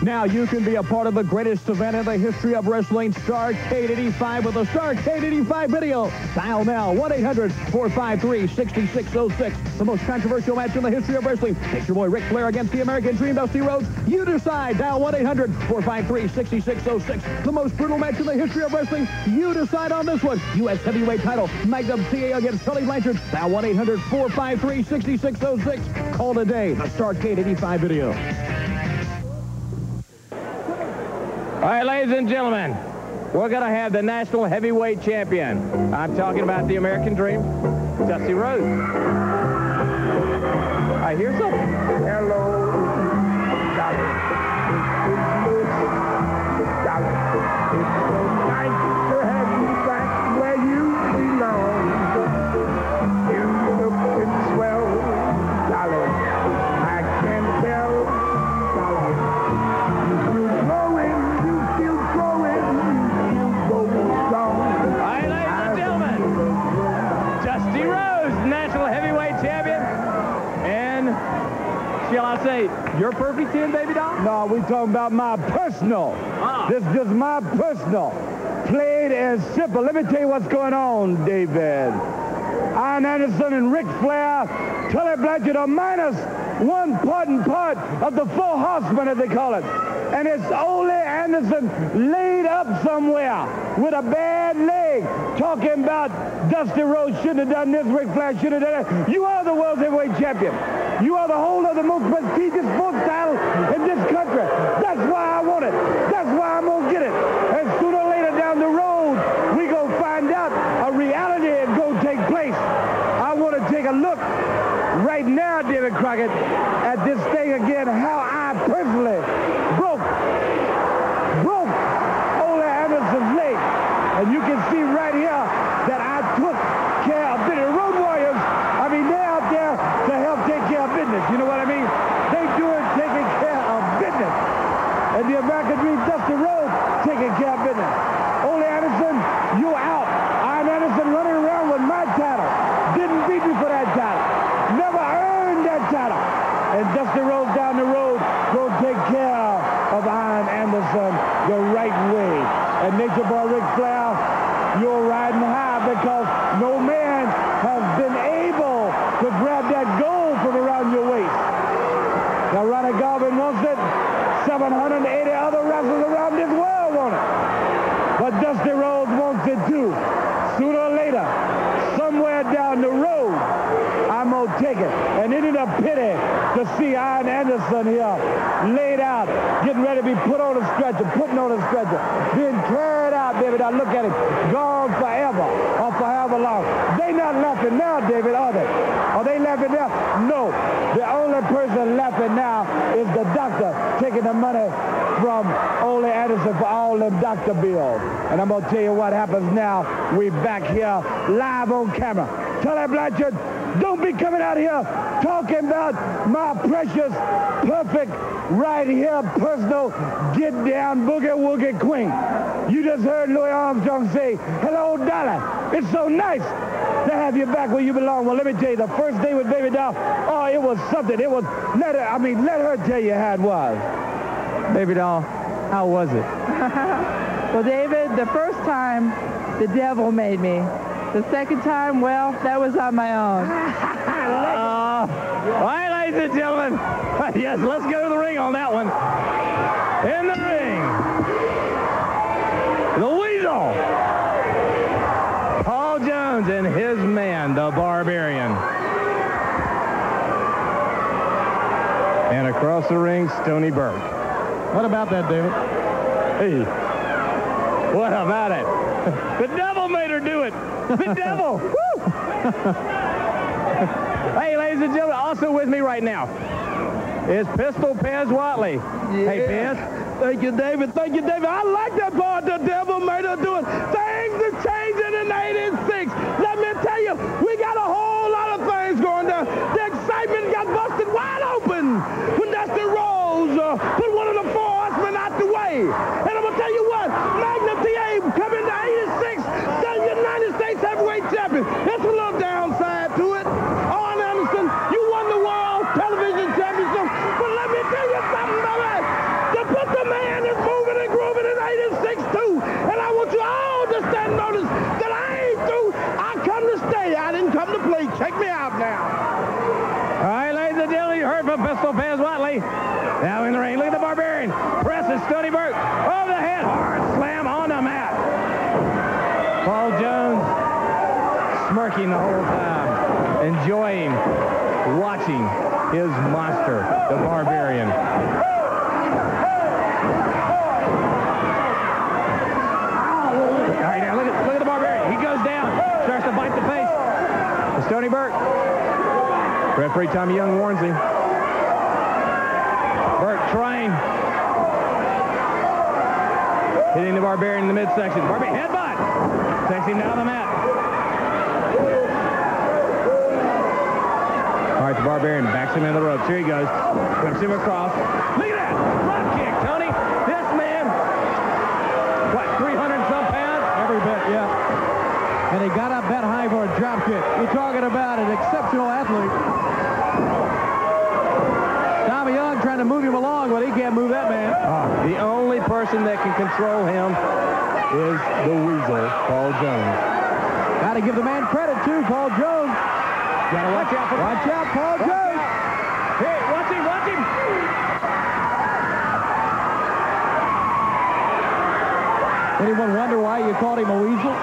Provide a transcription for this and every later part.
Now you can be a part of the greatest event in the history of wrestling, Starrcade 85 with a Starrcade 85 video. Dial now, 1-800-453-6606. The most controversial match in the history of wrestling. It's your boy Ric Flair against the American Dream, Dusty Rhodes. You decide. Dial 1-800-453-6606. The most brutal match in the history of wrestling. You decide on this one. U.S. heavyweight title, Magnum TA against Tully Blanchard. Dial 1-800-453-6606. Call today. The Starrcade 85 video. All right, ladies and gentlemen, we're going to have the national heavyweight champion. I'm talking about the American Dream, Dusty Rhodes. I hear something. Hello, darling. Darling. It's so nice to have you back where you belong. You look swell, darling. I can tell, darling. You growing. Dusty Rhodes, national heavyweight champion. And shall I say, your perfect 10, BabyDoll? No, we talking about my personal. This is just my personal. Played as simple. Let me tell you what's going on, David. Iron Anderson and Ric Flair, Tully Blanchard are minus one part of the four horsemen, as they call it. And it's Ole Anderson laid up somewhere with a bad leg, talking about Dusty Rhodes shouldn't have done this, Ric Flair should have done that. You are the world heavyweight champion. You are the holder of the most prestigious sports title in this country. That's why I want it. That's why I'm going to get it. And sooner or later down the road, we going to find out a reality is going to take place. I want to take a look right now, David Crockett, at this thing again, how I personally broke Ole Anderson's leg. And you can see right here that I took care of business. Road Warriors, I mean, they're out there to help take care of business. You know what I mean? They do it taking care of business. And the American Dream, Dusty Rhodes, taking care of business. Ole Anderson, you're out. Iron Anderson running around with my title. Didn't beat me for that title. Never earned that title. And Dusty Rhodes down the road will take care of Iron Anderson the right way. And Nature Boy Ric Flair, you're riding high because no man has been able to grab that gold from around your waist. Now Ronnie Garvin wants it. 780 other wrestlers around this world want it. But Dusty Rhodes wants it too. Sooner or later, somewhere down the road, I'm going to take it. And isn't it a pity to see Iron Anderson here laid out, getting ready to be put on a stretcher, putting on a stretcher, being carried out, David. Now look at him, gone forever or forever long. They not laughing now, David, are they? Are they laughing now? No. The only person laughing now is the doctor taking the money from Ole Anderson for all them doctor bills. And I'm going to tell you what happens now. We back here live on camera. Tully Blanchard, don't be coming out here talking about my precious, perfect, right here, personal, get down, boogie woogie queen. You just heard Louis Armstrong say, hello, Dolly. It's so nice to have you back where you belong. Well, let me tell you, the first day with BabyDoll, oh, it was something. It was, let her tell you how it was. BabyDoll, how was it? Well, David, the first time, the devil made me. The second time, well, that was on my own. All right, ladies and gentlemen. Yes, let's go to the ring on that one. In the ring, the Weasel, Paul Jones, and his man, the Barbarian. And across the ring, Stoney Burke. What about that, David? Hey, what about it? The devil made her do it. The devil. Woo! Hey, ladies and gentlemen, also with me right now is Pistol Pez Watley. Yeah. Hey, Pez. Thank you, David. Thank you, David. I like that part. The devil made her do it. Things are changing in '86. Let me tell you, we got a whole lot of things going down. The excitement got busted wide open when Dusty Rhodes put one of the four horsemen out the way. And I'm going to tell you what, Magnum TA coming to '86, the United States heavyweight champion. It's a little downside to it. Arn Anderson, you won the World Television Championship. But let me tell you something, baby. To put the Now in the ring. Look at the Barbarian. Presses Stoney Burke over the head. Hard slam on the mat. Paul Jones smirking the whole time, enjoying watching his monster, the Barbarian. All right, now look at the Barbarian. He goes down, starts to bite the face of Stoney Burke. Referee Tommy Young warns him. Burke trying. Hitting the Barbarian in the midsection. Barbarian headbutt. Takes him down the mat. All right, the Barbarian backs him in the ropes. Here he goes. Whips him across. Look at that. Drop kick, Tony. This man, what, 300-some pounds? Every bit, yeah. And he got up that high for a drop kick. You're talking about an exceptional athlete. Tommy Young trying to move him along, but he can't move that man. The only person that can control him is the Weasel, Paul Jones. Got to give the man credit, too, Paul Jones. Got to watch out for Watch out, Paul Jones. Hey, watch him, watch him. Anyone wonder why you called him a weasel?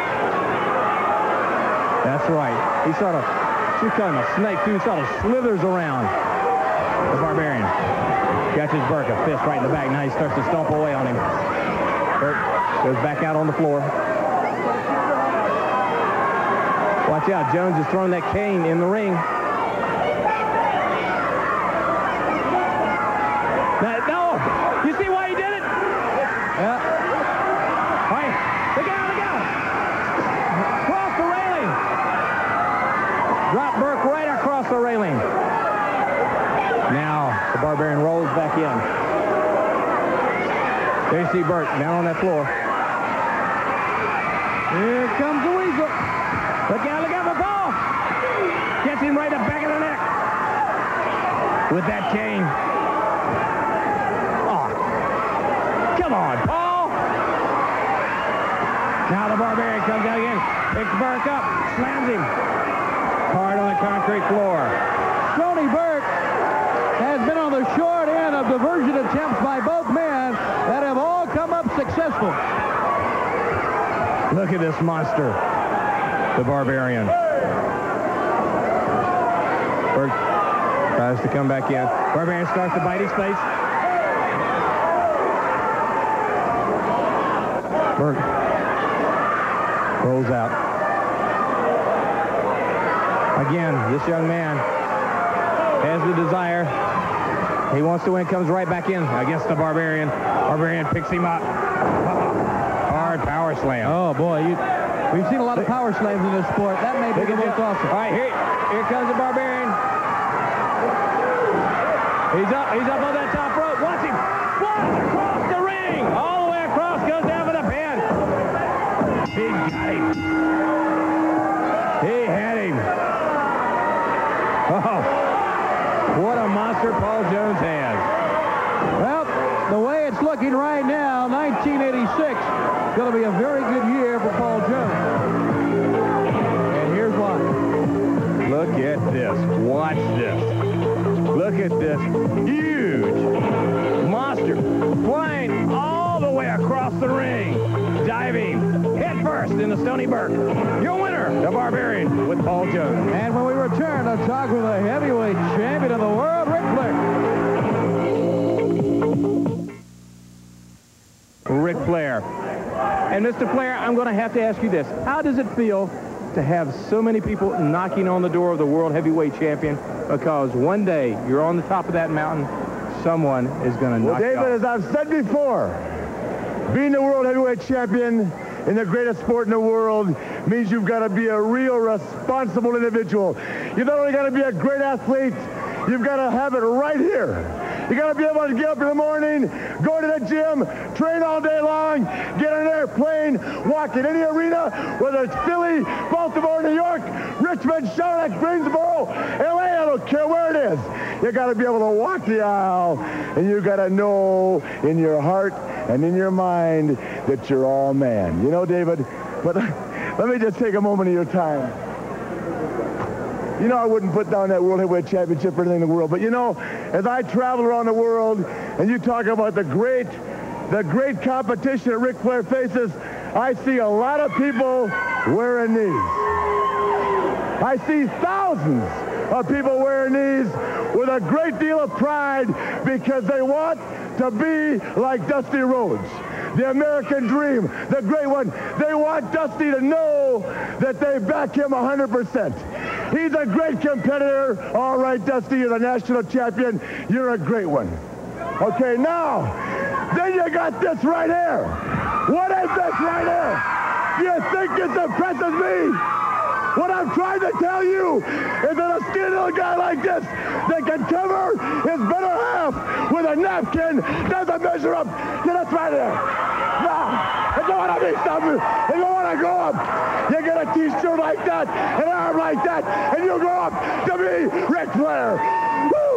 That's right. He sort of, you call him a snake, too. He sort of slithers around the Barbarian. Catches Burke, a fist right in the back. Now he starts to stomp away on him. Burke goes back out on the floor. Watch out, Jones is throwing that cane in the ring. No, you see why he did it? Yeah. All right, look out, look out. Cross the railing. Drop Burke right across the railing. Now the Barbarian rolls back in. There you see Burke down on that floor. Here comes the weasel. Look out for Paul. Gets him right in the back of the neck. With that cane. Oh, come on, Paul. Now the Barbarian comes out again. Picks Burke up. Slams him. Hard on the concrete floor. Stoney Burke has been on the short end of diversion attempts by both men that have all come up successful. Look at this monster, the Barbarian. Burke tries to come back in. Barbarian starts to bite his face. Burke rolls out. Again, this young man has the desire. He wants to win, comes right back in against the Barbarian. Barbarian picks him up. Hard power slam. Oh, boy. We've seen a lot of power slams in this sport. That may be the most awesome. All right, here comes the Barbarian. He's up on that top rope. Watch him. Watch across the ring. All the way across, goes down for the pin. He got him. He had him. Oh, what a monster Paul Jones has. Well, the way it's looking right now, 1986, going to be a very good year for Paul Jones. And here's why. Look at this. Watch this. Look at this huge monster flying all the way across the ring, diving head first into Stoney Burke. Your winner, the Barbarian, with Paul Jones. And when we return, to talk with the heavyweight champion of the world, Ric Flair. Ric Flair. And Mr. Flair, I'm going to have to ask you this. How does it feel to have so many people knocking on the door of the world heavyweight champion? Because one day you're on the top of that mountain, someone is going to knock you off. David, as I've said before, being the world heavyweight champion in the greatest sport in the world means you've got to be a real responsible individual. You not only got to be a great athlete, you've got to have it right here. You got to be able to get up in the morning, go to the gym, train all day long, get on an airplane, walk in any arena, whether it's Philly, Baltimore, New York, Richmond, Charlotte, Greensboro, LA, I don't care where it is. You got to be able to walk the aisle, and you got to know in your heart and in your mind that you're all man. You know, David, but let me just take a moment of your time. You know I wouldn't put down that World Heavyweight Championship for anything in the world. But you know, as I travel around the world and you talk about the great competition that Ric Flair faces, I see a lot of people wearing these. I see thousands of people wearing these with a great deal of pride because they want to be like Dusty Rhodes, the American dream, the great one. They want Dusty to know that they back him 100%. He's a great competitor. All right, Dusty, you're the national champion. You're a great one. Okay, now, then you got this right here. What is this right here? Do you think it impresses me? What I'm trying to tell you is that a skinny little guy like this that can cover his better half with a napkin doesn't measure up to this right here. Now, if you want to be something, if you want to grow up, you get a T-shirt like that, an arm like that, and you grow up to be Ric Flair. Woo!